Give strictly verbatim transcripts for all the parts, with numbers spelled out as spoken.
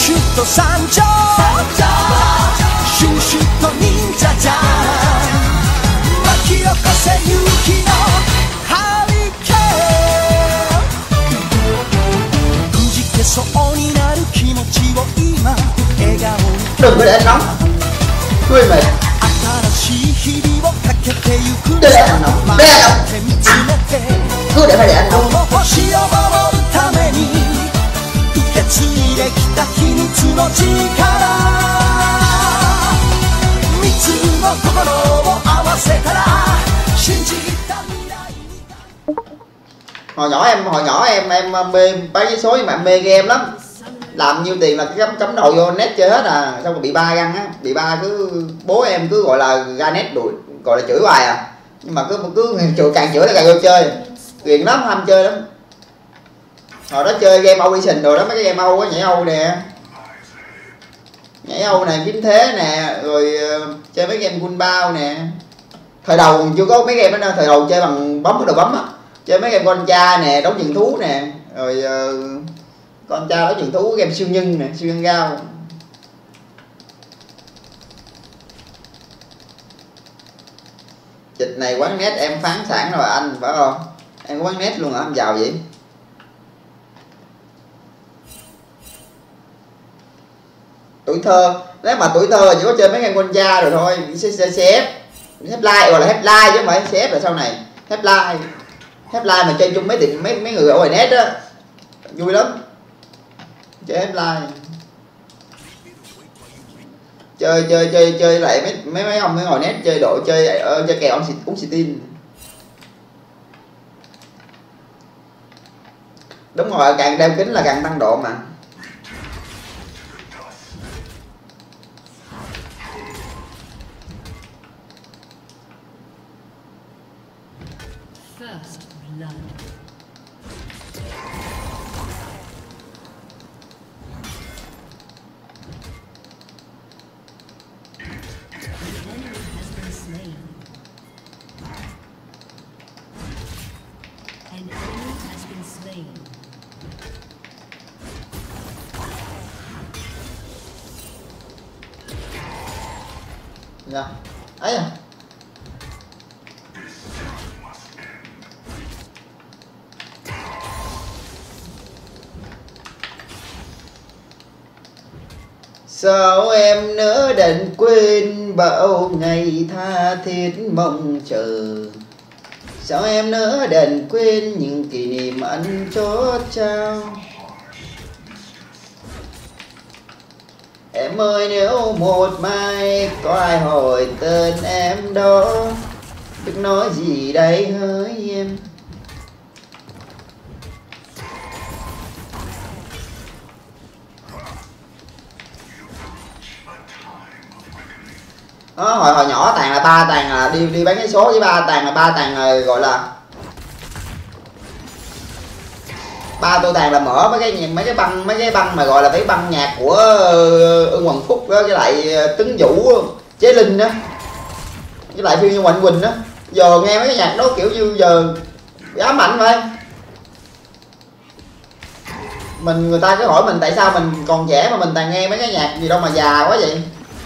シュッと参上シュシュッと忍者じゃん巻き起こせ勇気のハリケーンくじけそうになる気持ちを今笑顔に đừng có để anh nóng người mệt 新しい日々をかけてゆく để anh nóng để anh nóng cứ để phải để anh nóng この星を守るために受け継いできた秘密の力三つの心を合わせたら信じた未来に hồi nhỏ em hồi nhỏ em em mê bán vé số nhưng mà em mê game lắm, làm nhiêu tiền là cái cắm cắm đầu vô net chơi hết à, xong rồi bị ba găng á, bị ba cứ bố em cứ gọi là ra net đuổi gọi là chửi hoài à, nhưng mà cứ cứ chửi càng chửi nó càng vô chơi, nghiện lắm, ham chơi lắm. Hồi đó chơi game Audition rồi đó, mấy cái game Âu á, nhảy Âu nè, nhảy Âu nè, kiếm thế nè, rồi uh, chơi mấy game quân bao nè. Thời đầu còn chưa có mấy game đó đâu, thời đầu chơi bằng bấm cái đầu bấm á, chơi mấy game con cha nè, đấu trường thú nè, rồi uh, con cha đấu trường thú, game siêu nhân nè, siêu nhân gao. Dịch này quán net em phán sản rồi anh, phải không? Em có quán net luôn hả? Em giàu vậy? Tuổi thơ, nếu mà tuổi thơ chỉ có chơi mấy game con cha rồi thôi, xê ép, xê ép Live gọi là Hep Live chứ không phải xê ép là sau này. Hep Live, Hep Live mà chơi chung mấy tiệm mấy mấy người ở ngoài net á, vui lắm. Chơi Hep Live, chơi chơi chơi chơi lại mấy mấy mấy ông mấy ngồi net chơi độ chơi uh, chơi kèo ông uống xì tin. Đúng rồi, càng đeo kính là càng tăng độ mà. Dạ. Ấy à. Sao em nỡ đành quên bao ngày tha thiết mong chờ. Sao em nỡ đành quên những kỷ niệm anh chót trao. Em ơi nếu một mai có ai hỏi tên em đó, biết nói gì đây hỡi em. Đó, hồi hồi nhỏ Tàn là ba Tàn là đi đi bán cái số với ba Tàn là ba Tàn là gọi là ba tôi Tàn là mở mấy cái mấy cái băng mấy cái băng mà gọi là cái băng nhạc của Ưng Hoàng Phúc đó, với lại Tấn Vũ, Chế Linh đó, với lại Phiêu Như Mạnh Quỳnh đó. Giờ nghe mấy cái nhạc đó kiểu như giờ ám ảnh thôi. Mình người ta cứ hỏi mình tại sao mình còn trẻ mà mình toàn nghe mấy cái nhạc gì đâu mà già quá vậy.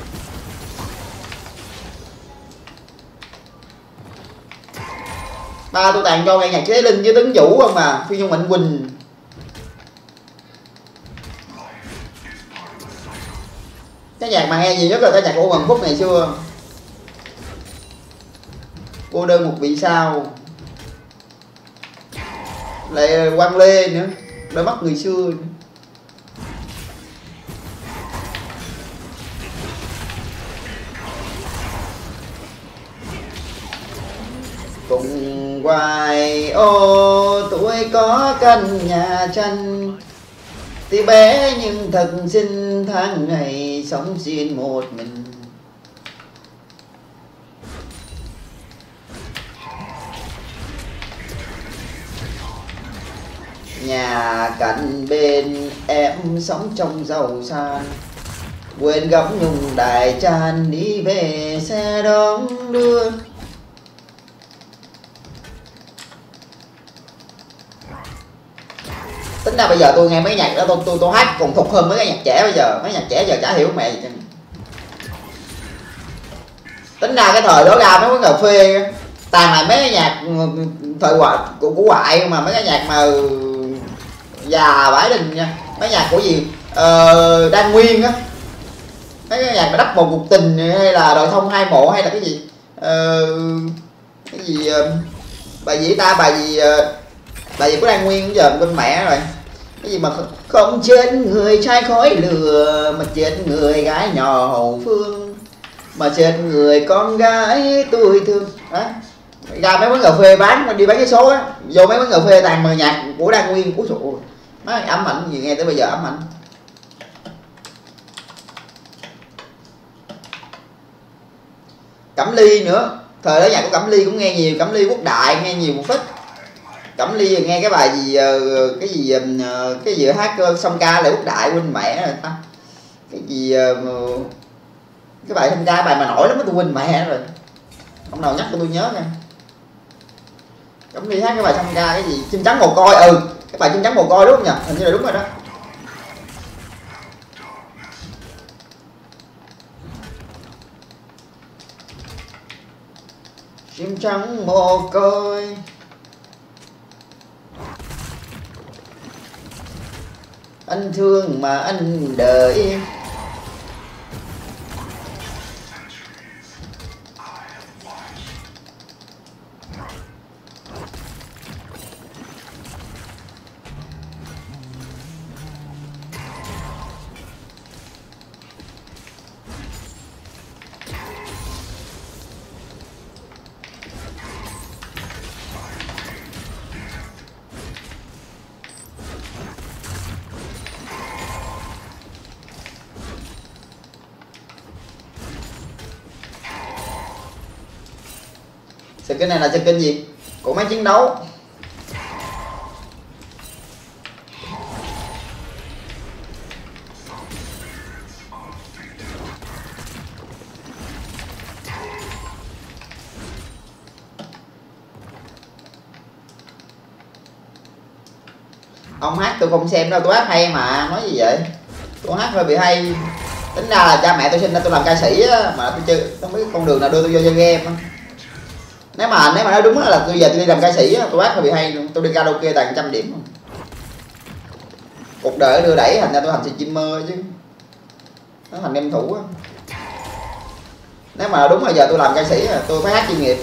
Ba tôi Tàn cho nghe nhạc Chế Linh với Tấn Vũ không mà, Phiêu Như Mạnh Quỳnh. Cái nhạc mà nghe nhiều nhất là cái nhạc của Hoàng Phúc ngày xưa. Cô đơn một vì sao. Lại Quang Lê nữa, đôi mắt người xưa nữa. Cùng hoài ô tuổi có căn nhà tranh, tuy bé nhưng thật xinh, tháng ngày sống riêng một mình. Nhà cạnh bên em sống trong giàu sang, quên gấm nhung đại tràn đi về xe đón đưa. tính ra bây giờ tôi nghe mấy nhạc đó tôi tôi tôi hát còn thục hơn mấy cái nhạc trẻ bây giờ. Mấy nhạc trẻ giờ chả hiểu mẹ gì chứ. Tính ra cái thời đó ra mấy quán cà phê toàn là mấy cái nhạc thời ngoại của, của ngoại mà mấy cái nhạc mà già vãi đình nha. Mấy nhạc của gì ờ, Đan Nguyên á, mấy cái nhạc mà đắp một cuộc tình hay là đồi thông hai mộ hay là cái gì ờ, cái gì ờ, bài gì ta bài gì ờ, bài gì của Đan Nguyên giờ bên mẹ rồi. Cái gì mà không chết người trai khói lửa mà chết người gái nhỏ hậu phương mà chết người con gái tôi thương đó. Ra mấy quán cà phê bán đi bán cái số á, vô mấy quán cà phê toàn mà nhạc của Đan Nguyên của sụ má ám ảnh gì nghe tới bây giờ ám ảnh. Cẩm Ly nữa, thời đó nhạc của Cẩm Ly cũng nghe nhiều, Cẩm Ly Quốc Đại nghe nhiều một phết. Cẩm Ly nghe cái bài gì cái gì cái gì hát song ca lại Quốc Đại quên mẹ rồi ta. Cái gì cái bài song ca bài mà nổi lắm tôi quên mẹ rồi. Ông nào nhắc cho tôi nhớ nha. Cẩm Ly hát cái bài song ca cái gì chim trắng mồ côi, ừ cái bài chim trắng mồ côi đúng không nhỉ? Hình như là đúng rồi đó. Chim trắng mồ côi anh thương mà anh đợi. Skin này là skin gì? Của máy chiến đấu. Ông hát tôi không xem đâu, tôi hát hay mà, nói gì vậy? Tôi hát hơi bị hay. Tính ra là cha mẹ tôi sinh ra tôi làm ca sĩ á, mà tôi chơi không biết con đường nào đưa tôi vô chơi game á. Nếu mà nếu mà nói đúng là tôi giờ tôi đi làm ca sĩ á, tôi hát hơi bị hay, tôi đi karaoke toàn trăm điểm. Cuộc đời đưa đẩy thành ra tôi thành streamer chứ. Nó thành game thủ á. Nếu mà đúng là giờ tôi làm ca sĩ tôi phải hát chuyên nghiệp.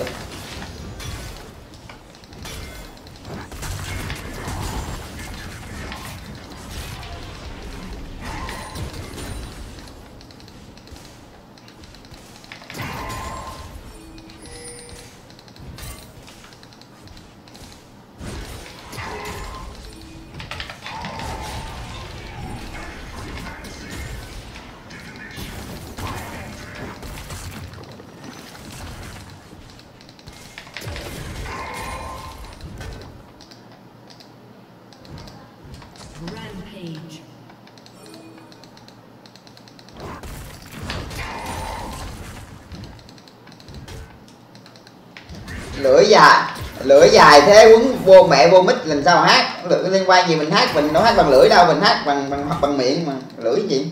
Rampage. Lưỡi dài, lưỡi dài thế quấn vô mẹ vô mít làm sao hát? Lưỡi liên quan gì mình hát, mình đâu hát bằng lưỡi đâu, mình hát bằng bằng hoặc bằng miệng mà, lưỡi gì?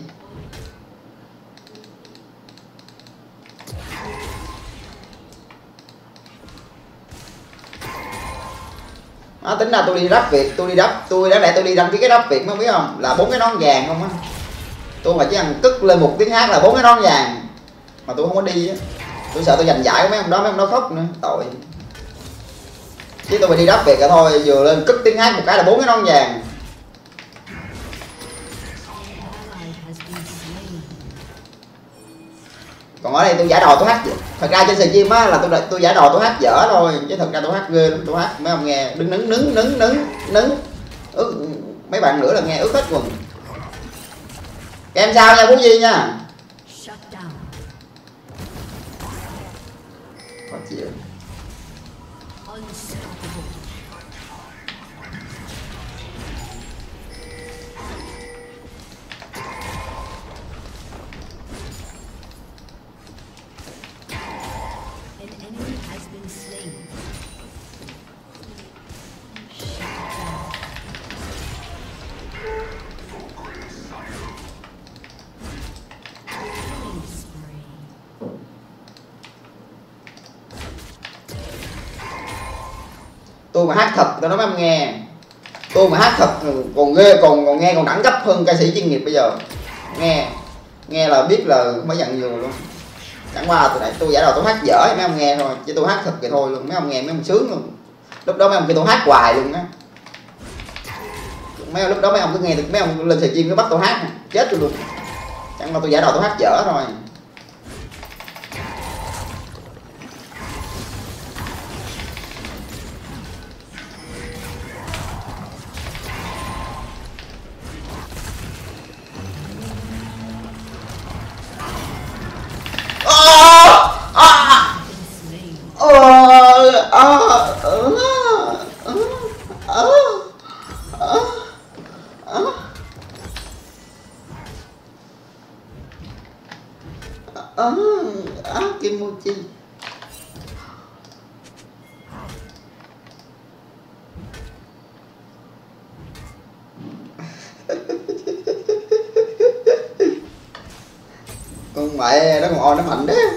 Đó, tính ra tôi đi rap Việt, tôi đi rap, tôi đã để tôi đi đăng ký cái rap Việt mới biết không? Là bốn cái nón vàng không á. Tôi mà chỉ cần cất lên một tiếng hát là bốn cái nón vàng. Mà tôi không có đi á. Tôi sợ tôi giành giải của mấy ông đó, mấy ông đó khóc nữa, tội. Chứ tôi mà đi rap Việt cả thôi, vừa lên cất tiếng hát một cái là bốn cái nón vàng. Còn ở đây tôi giả đò tôi hát, thật ra trên stream á là tôi tôi giả đò tôi hát dở thôi, chứ thật ra tôi hát ghê lắm, tôi hát mấy ông nghe đứng nứng nứng nứng nứng nứng ướt, mấy bạn nữa là nghe ướt hết quần. Em sao nha Phú Di nha. Khó chịu. Tôi mà hát thật tôi nói mấy em nghe, tôi mà hát thật còn ghê, còn còn nghe còn đẳng cấp hơn ca sĩ chuyên nghiệp bây giờ. Nghe nghe là biết là mới dặn nhiều luôn. Chẳng qua từ nãy tôi giả đầu tôi hát dở mấy ông nghe thôi, chứ tôi hát thật vậy thôi luôn, mấy ông nghe mấy ông sướng luôn. Lúc đó mấy ông kêu tôi hát hoài luôn á, mấy lúc đó mấy ông cứ nghe được mấy ông lên stream cứ bắt tôi hát chết tôi luôn. Chẳng qua tôi giả đầu tôi hát dở thôi. Kimochi con mẹ nó còn on nó mạnh đấy.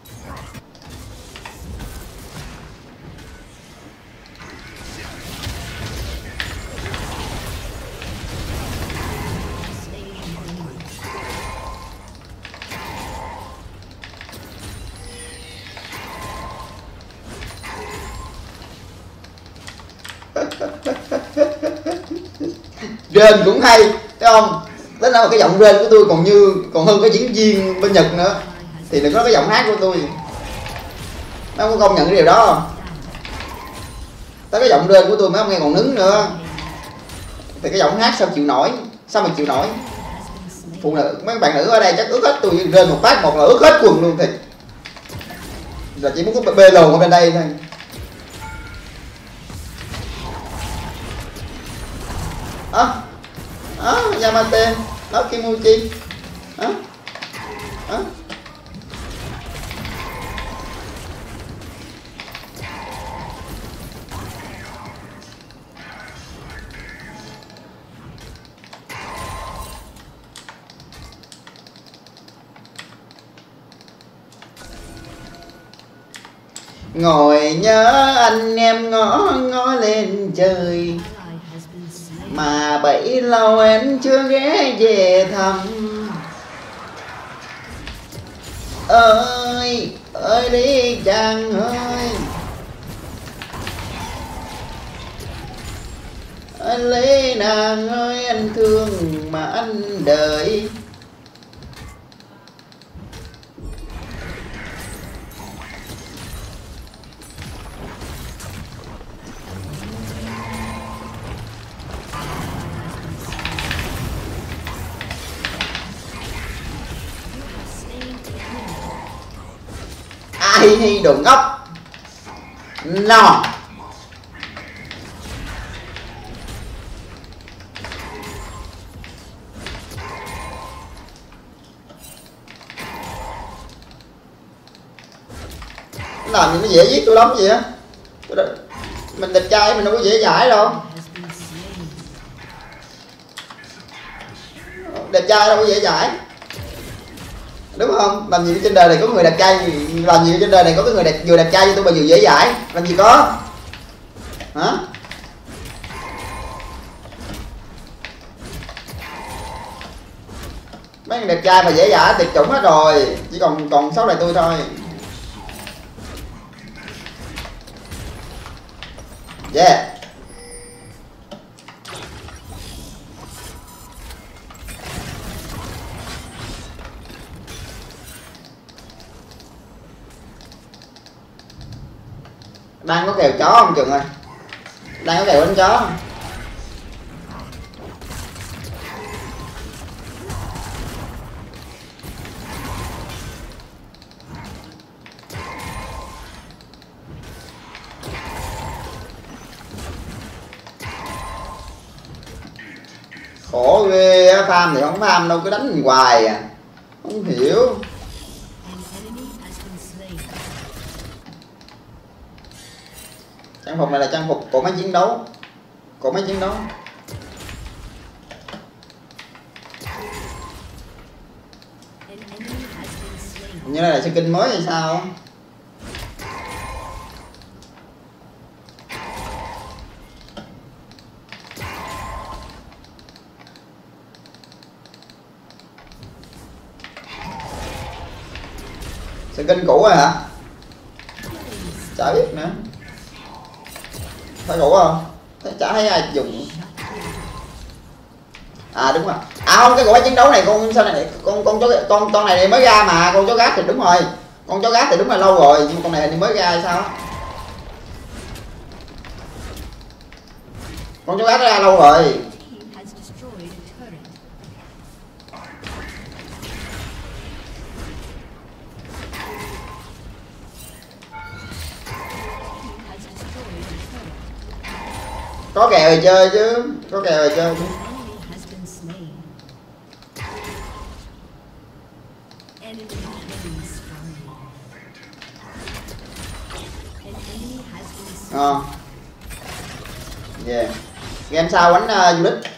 Rên cũng hay, thấy không? Đến đâu cái giọng rên của tôi còn như còn hơn cái diễn viên bên Nhật nữa, thì đừng có cái giọng hát của tôi. Nó không có công nhận cái điều đó không? Tới cái giọng rên của tôi mấy ông nghe còn nứng nữa, thì cái giọng hát sao chịu nổi, sao mà chịu nổi. Phụ nữ mấy bạn nữ ở đây chắc ướt hết, tôi rên một phát một là ướt hết quần luôn, thì là chỉ muốn có bê lồn ở bên đây thôi. Á á Yamate nó Kimochi á á ngồi nhớ anh em ngó ngó lên trời, mà bấy lâu anh chưa ghé về thăm. Ơi ơi đi chàng ơi, anh lấy nàng ơi, anh thương mà anh đợi. Ai hi đồ ngốc no. Làm gì nó dễ giết tôi lắm vậy á, mình đẹp trai mình đâu có dễ dãi đâu, đẹp trai đâu có dễ dãi đúng không? Làm gì trên đời này có người đẹp trai, làm gì trên đời này có cái người đẹp vừa đẹp trai như tôi mà vừa dễ dãi, làm gì có hả? Mấy người đẹp trai mà dễ dãi tuyệt chủng hết rồi, chỉ còn còn sáu này tôi thôi. Yeah. Đang có kèo chó không chừng ơi, đang có kèo đánh chó. Khổ ghê, farm thì không farm đâu, cứ đánh mình hoài à, không hiểu. Trang phục này là trang phục của máy chiến đấu, của máy chiến đấu. Như này là skin mới hay sao? Skin cũ rồi hả? Chả biết nữa. Phải cũ không? Thấy chả thấy ai dùng. À đúng rồi. À không, cái quả chiến đấu này con sao này con con chó con con này mới ra mà, con chó gác thì đúng rồi. Con chó gác thì đúng là lâu rồi, nhưng con này thì mới ra hay sao? Con chó gác nó ra lâu rồi. Có kèo thì chơi chứ, có kèo thì chơi chứ. Ờ. Yeah. Game sau đánh uh, du lịch.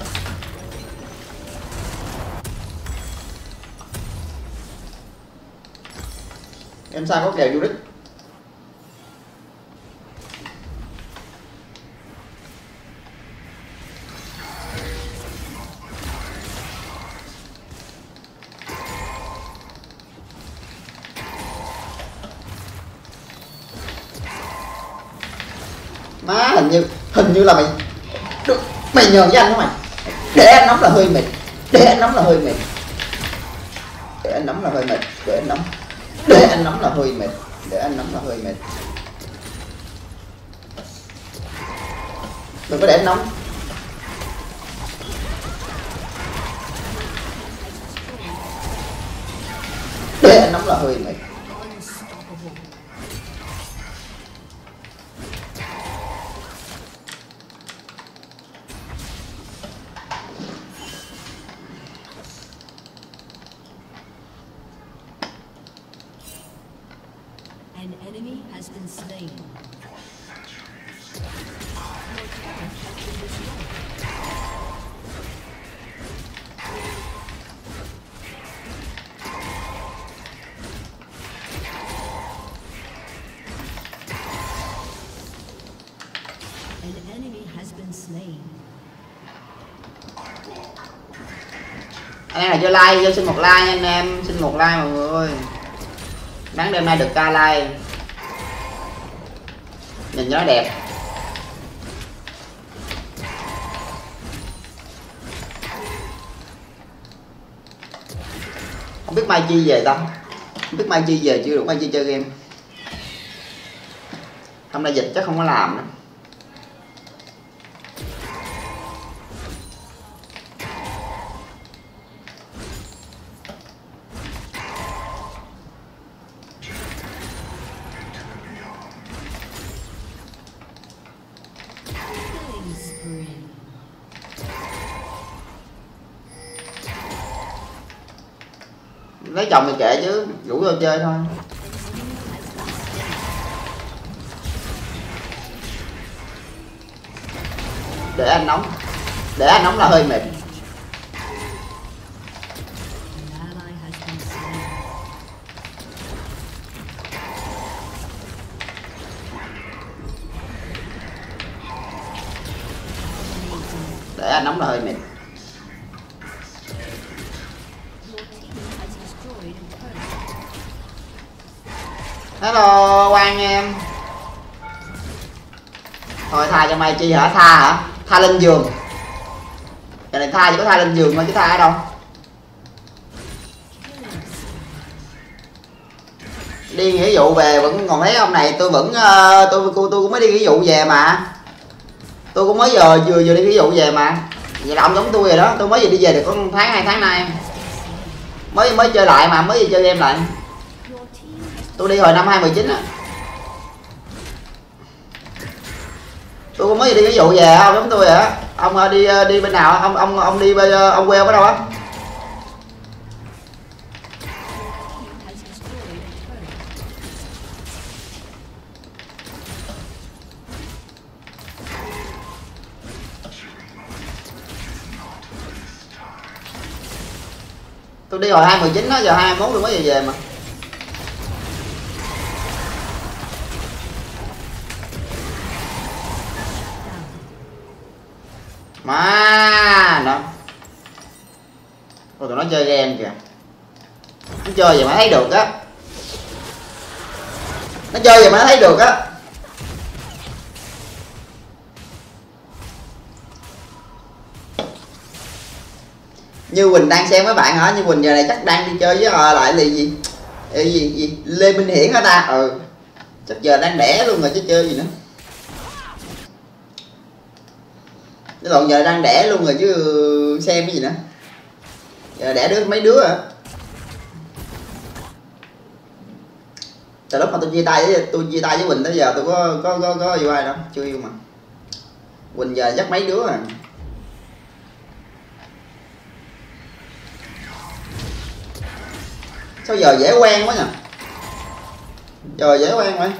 Game sau có kèo du lịch. Má hình như hình như là mày được, mày nhờn với anh đó mày. Để anh nắm là hơi mệt. Để anh nắm là hơi mệt. Để anh nắm là hơi mệt. Để anh nắm. Để anh nắm là hơi mệt. Để anh nắm là hơi mệt. Đừng có để anh nắm. Để anh nắm là hơi mệt. An enemy has been slain. An enemy has been slain. Anh em là cho like, cho xin một like nha anh em, xin một like mọi người ơi. Đáng đêm nay được ca like. Nhìn cho nó đẹp. Không biết Mai Chi về ta. Không biết Mai Chi về chưa được, Mai Chi chơi game. Hôm nay dịch chắc không có làm nữa. Lấy chồng thì kệ chứ, rủ tôi chơi thôi. Để anh nóng. Để anh nóng là hơi mệt. Để anh nóng là hơi mệt. Hello Quang em. Thôi tha cho Mai Chi hả? Tha hả? Tha lên giường. Giờ này tha chỉ có tha lên giường thôi chứ tha ở đâu. Đi nghĩa vụ về vẫn còn thấy ông này, tôi vẫn uh, tôi tôi tôi cũng mới đi nghĩa vụ về mà. Tôi cũng mới giờ vừa vừa đi nghĩa vụ về mà. Vậy là ông giống tôi rồi đó, tôi mới vừa đi về được có một tháng hai tháng nay. Mới mới chơi lại mà, mới vừa chơi game lại. Tôi đi hồi năm hai mười chín á. Tôi cũng mới đi cái vụ về ông giống tôi vậy á. Ông đi đi bên nào? Ông ông ông đi bên ông quê ông ở đâu á? Tôi đi hồi hai mười chín đó, giờ hai mốt tôi mới về về mà. Má đó. Rồi tụi nó chơi game kìa. Nó chơi vậy mà thấy được á. Nó chơi gì mà nó thấy được á. Như Quỳnh đang xem với bạn hả? Như Quỳnh giờ này chắc đang đi chơi với uh, lại là gì? Ê, gì gì Lê Minh Hiển hả ta? Ừ, chắc giờ đang đẻ luôn rồi chứ chơi gì nữa. Cái đoạn giờ đang đẻ luôn rồi chứ xem cái gì nữa. Giờ đẻ đứa mấy đứa hả? Từ lúc mà tôi chia tay với tôi chia tay với Quỳnh tới giờ tôi có có có có yêu ai đâu, chưa yêu mà. Quỳnh giờ dắt mấy đứa à. Sao giờ dễ quen quá nhỉ? Giờ dễ quen vậy.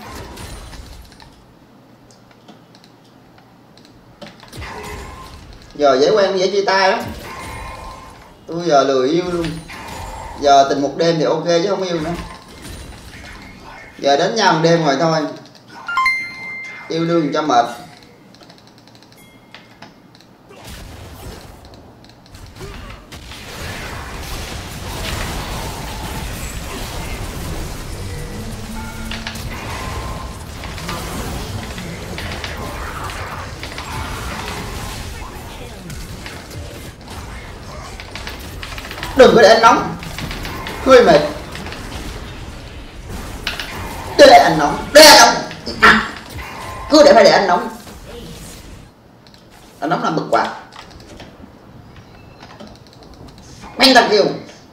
Giờ dễ quen dễ chia tay lắm. Tôi giờ lười yêu luôn. Giờ tình một đêm thì ok chứ không yêu nữa. Giờ đến nhau một đêm rồi thôi. Yêu đương cho mệt. Đừng có để anh nóng. Hơi mệt. Để anh nóng. Để anh nóng. À, cứ để phải để anh nóng. Anh nóng làm bực quá. Mấy thằng kêu.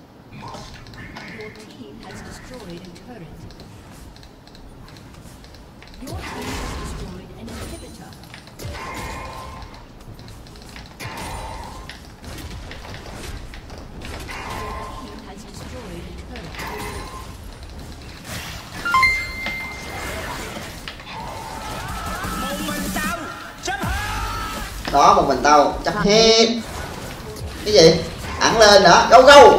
Đó, một mình tao chấp hết. Cái gì? Ẵn lên nữa, gâu gâu.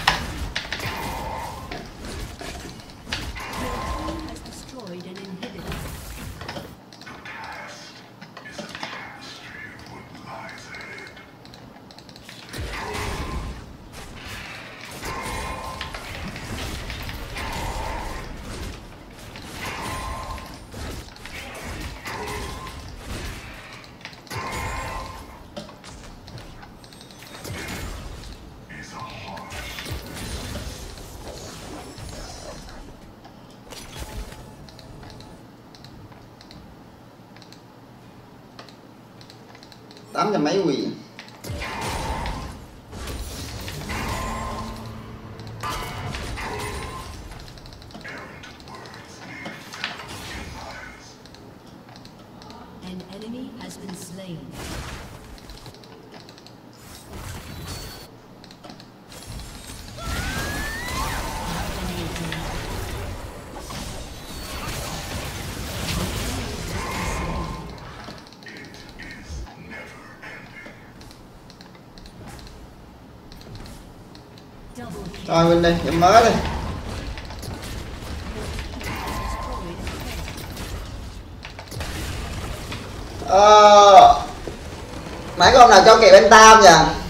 Tám trăm mấy quỳ. An enemy has been slain. Thôi Vinh đi, nhậm mới đi. Ờ... Mày có hôm nào cho kèo bên tam nhỉ?